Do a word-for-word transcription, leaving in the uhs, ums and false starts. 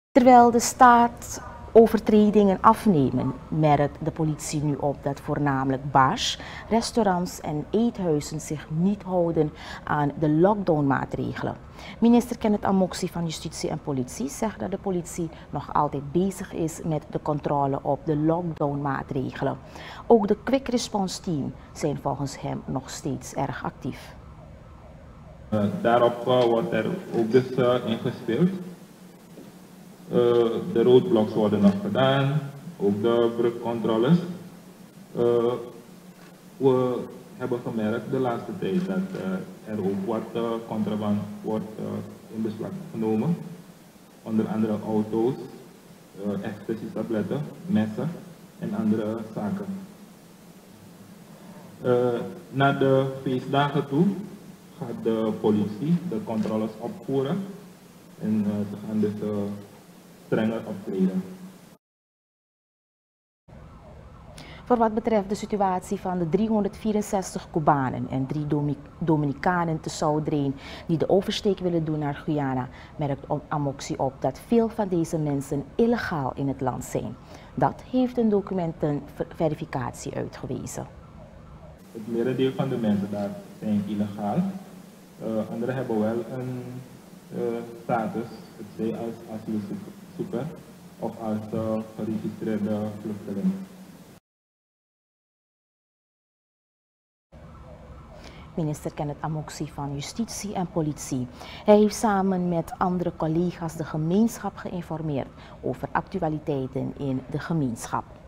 Terwijl de staat overtredingen afnemen, merkt de politie nu op dat voornamelijk bars, restaurants en eethuizen zich niet houden aan de lockdownmaatregelen. Minister Kenneth Amoxie van Justitie en Politie zegt dat de politie nog altijd bezig is met de controle op de lockdownmaatregelen. Ook de Quick Response Team zijn volgens hem nog steeds erg actief. Uh, daarop uh, wordt er ook dus uh, ingespeeld. Uh, de roadblocks worden nog gedaan, ook de brugcontroles. Uh, we hebben gemerkt de laatste tijd dat uh, er ook wat uh, contraband wordt uh, in beslag genomen. Onder andere auto's, uh, ecstasy-tabletten, messen en andere zaken. Uh, naar de feestdagen toe gaat de politie de controles opvoeren en uh, ze gaan dus uh, strenger optreden. Voor wat betreft de situatie van de driehonderdvierenzestig Cubanen en drie Dominicanen te Soudrain die de oversteek willen doen naar Guyana, merkt Amoxie op dat veel van deze mensen illegaal in het land zijn. Dat heeft een documentenverificatie uitgewezen. Het merendeel van de mensen daar zijn illegaal. Uh, anderen hebben wel een uh, status, het zij als asielzoeker of als uh, geregistreerde vluchteling. Minister Kenneth Amoxie van Justitie en Politie. Hij heeft samen met andere collega's de gemeenschap geïnformeerd over actualiteiten in de gemeenschap.